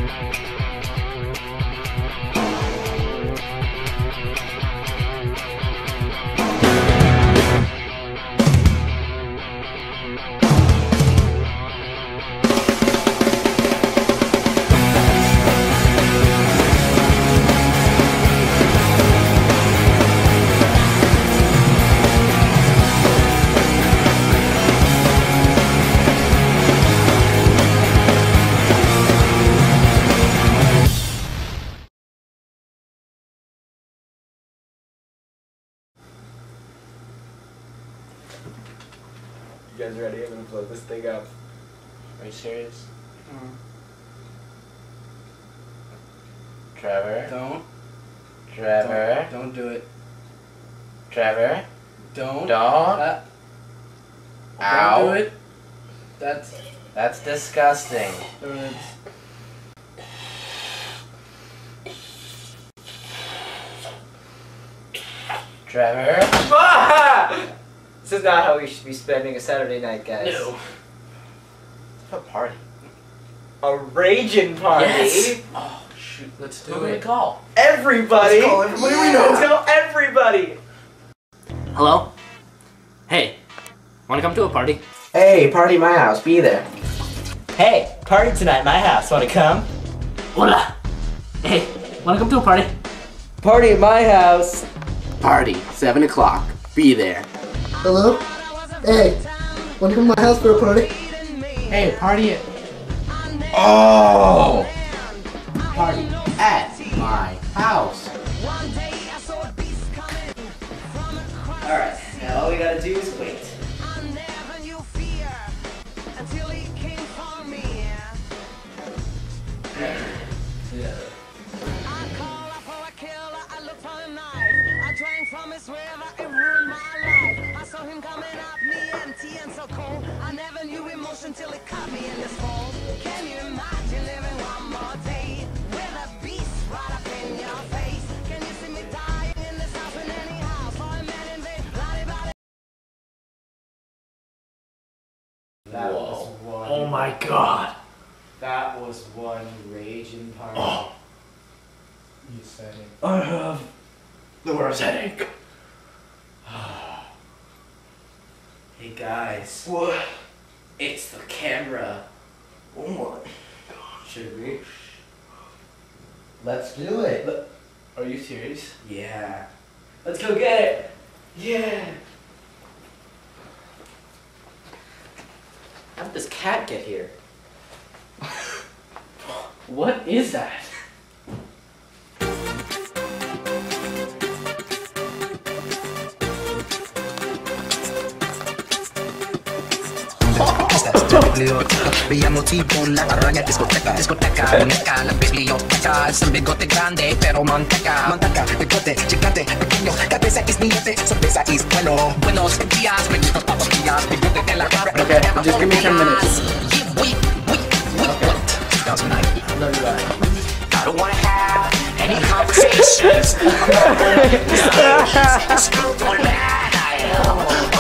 You guys ready? I'm gonna blow this thing up. Are you serious? Trevor? Don't. Trevor? Don't do it. Trevor? Don't. Don't? Ow. Don't do it. That's disgusting. Trevor? This is not how we should be spending a Saturday night, guys. No. It's a party. A Ragin Party? Yes. Oh, shoot. Let's do it. Who are we call? Everybody! Let's call everybody we know. Let's tell everybody! Hello? Hey, wanna come to a party? Hey, party my house, be there. Hey, party tonight at my house. Wanna come? Hola! Hey, wanna come to a party? Party at my house. Party, 7 o'clock. Be there. Hello? Hey, wanna come to my house for a party? Hey, party at... Oh! Party at my house. Alright, now all we gotta do is wait. From his river, it ruined my life. I saw him coming at me empty and so cold. I never knew emotion till it caught me in this fold. Can you imagine living one more day with a beast right up in your face? Can you see me dying in this house in any house or a man in vain? That was one. Oh my god! That was one Ragin Party. Oh. You said it. I have the worst headache. Hey guys. What? It's the camera. Oh my god. Should we? Let's do it. Are you serious? Yeah. Let's go get it. Yeah. How did this cat get here? What is that? Veíamos tipo en la arraña discoteca, discoteca, muñeca, la biblioteca, es un bigote grande, pero manteca, manteca, bigote, gigante, pequeño, cabeza es niñote, sorpresa es bueno, buenos días, me gustan todos los días, bigote de la cara. Okay, just give me 10 minutes. We 2009. I don't wanna have any conversations. I'm not gonna